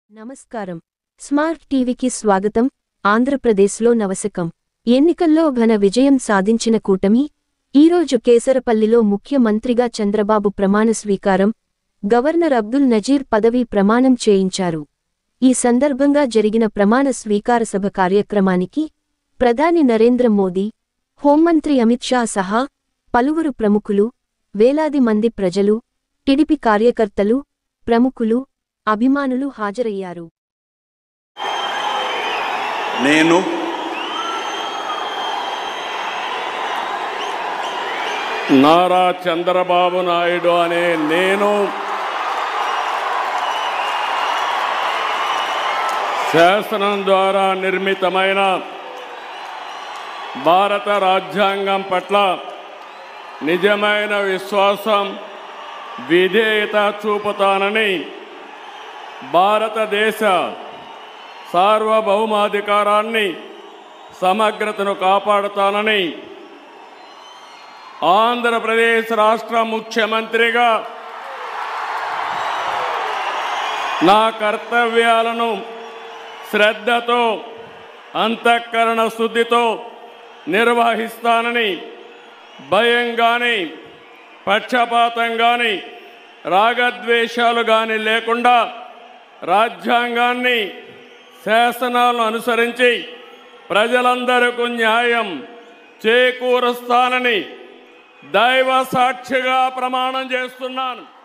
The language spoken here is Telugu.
నమస్కారం. స్మార్ట్ టీవీకి స్వాగతం. ఆంధ్రప్రదేశ్లో నవశకం ఎన్నికల్లో ఘన విజయం సాధించిన కూటమి ఈరోజు కేసరపల్లిలో ముఖ్యమంత్రిగా చంద్రబాబు ప్రమాణ స్వీకారం, గవర్నర్ అబ్దుల్ నజీర్ పదవీ ప్రమాణం చేయించారు. ఈ సందర్భంగా జరిగిన ప్రమాణ స్వీకార సభ కార్యక్రమానికి ప్రధాని నరేంద్ర మోదీ, హోంమంత్రి అమిత్ షా సహా పలువురు ప్రముఖులు, వేలాది మంది ప్రజలు, టీడీపీ కార్యకర్తలు, ప్రముఖులు, అభిమానులు హాజరయ్యారు. నేను నారా చంద్రబాబు నాయుడు అనే నేను శాసనం ద్వారా నిర్మితమైన భారత రాజ్యాంగం పట్ల నిజమైన విశ్వాసం, విధేయత చూపుతానని, భారతదేశ సార్వభౌమాధికారాన్ని, సమగ్రతను కాపాడుతానని, ఆంధ్రప్రదేశ్ రాష్ట్ర ముఖ్యమంత్రిగా నా కర్తవ్యాలను శ్రద్ధతో, అంతఃకరణ శుద్ధితో నిర్వహిస్తానని, భయం కానీ, పక్షపాతం కానీ, రాగద్వేషాలు కానీ లేకుండా రాజ్యాంగాన్ని, శాసనాలను అనుసరించి ప్రజలందరికీ న్యాయం చేకూరుస్తానని దైవ సాక్షిగా ప్రమాణం చేస్తున్నాను.